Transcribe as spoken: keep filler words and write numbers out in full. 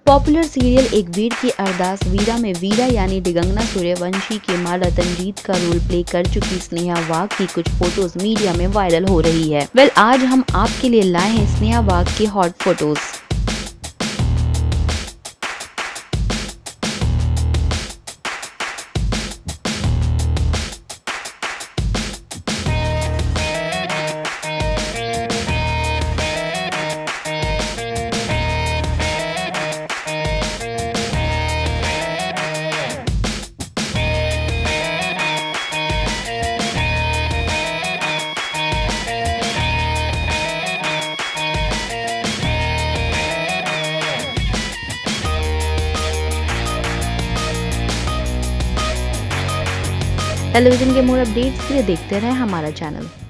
Popular serial एक वीर की अरदास वीरा में वीरा यानी दिगंगना सूर्यवंशी की मां रतनजीत का रोल प्ले कर चुकी स्नेहा वाघ की कुछ फोटोज मीडिया में वायरल हो रही है। वेल आज हम आपके लिए लाए हैं स्नेहा वाघ की हॉट फोटोज। टेलीविजन के मोर अपडेट्स के लिए देखते रहें हमारा चैनल।